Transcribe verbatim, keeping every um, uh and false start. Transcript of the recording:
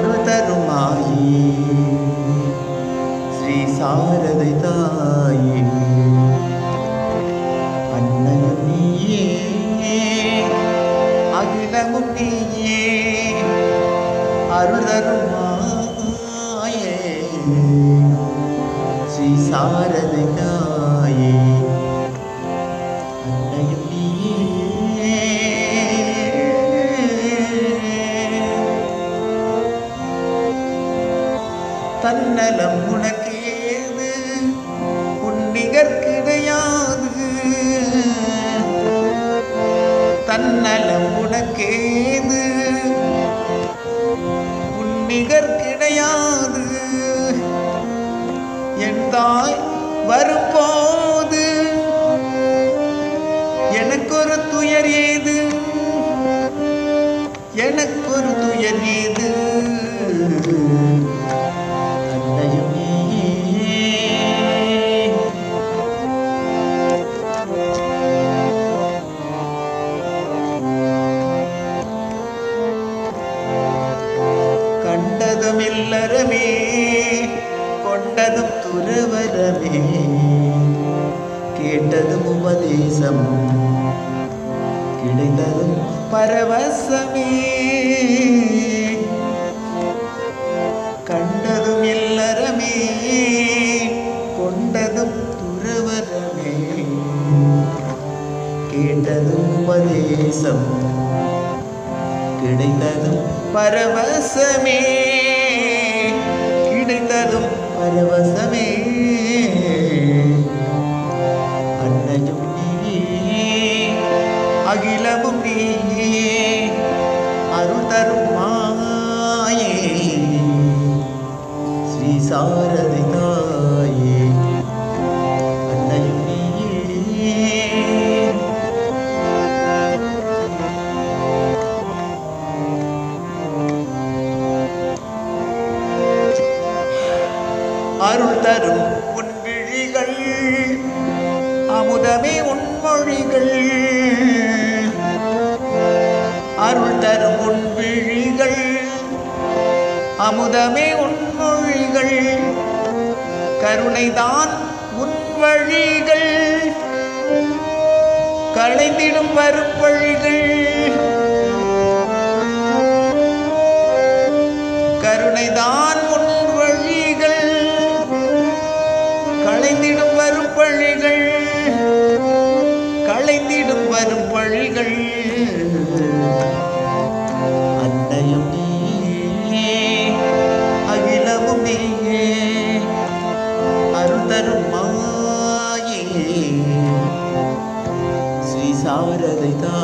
அருள் தரும் மாயே ஸ்ரீ சாரதை தாயே அன்னையும் நீயே அகிலமும் நீயே அருள் தரும் மாயே ஸ்ரீ சாரதை தாயே அன்னையும் நீயே தன்னலம் உனக்கேது உன்னிகர் கிடையாது தன்னலம் உனக்கேது உன்னிகர் கிடையாது என் தாய் வரும்போது எனக்கொரு துயர் ஏது எனக்கொரு துயர் ஏது கண்டதும் இல்லறமே கொண்டதும் துறவரமே கேட்டதும் உபதேசம் கிடைத்ததும் பரவசமே கண்டதும் இல்லறமே கொண்டதும் துறவரமே கேட்டதும் உபதேசம் கிடைத்ததும் பரவசமே கிடைத்ததும் பரவசமே அன்னையும் நீயே அகிலமும் நீயே அருள் தரும் மாயே ஸ்ரீ சாரதை தாயே அன்னையும் நீயே அருள் தரும் உன் விழிகள் அமுதமே உன் மொழிகள் அருள் தரும் உன் விழிகள் அமுதமே உன் மொழிகள் கருணைதான் உன் வழிகள் களைந்திடும் வரும் வழிகள் கருணைதான் உன் வழிகள் களைந்திடும் வரும் பழிகள் களைந்திடும் வரும் பழிகள் அன்னையும் நீயே அகிலமும் நீயே அருள் தரும் மாயே ஸ்ரீ சாரதை தாயே